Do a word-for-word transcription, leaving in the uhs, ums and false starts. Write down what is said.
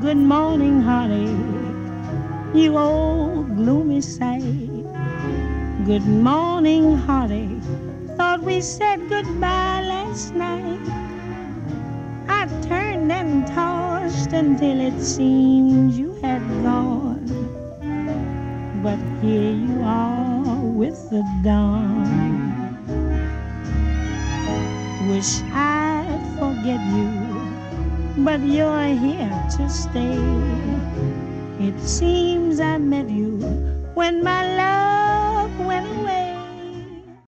Good morning, heartache, you old gloomy sight. Good morning, heartache. Thought we said goodbye last night. I turned and tossed until it seemed you had gone. But here you are with the dawn. Wish I'd forget you, but you're here to stay. It seems I met you when my love went away.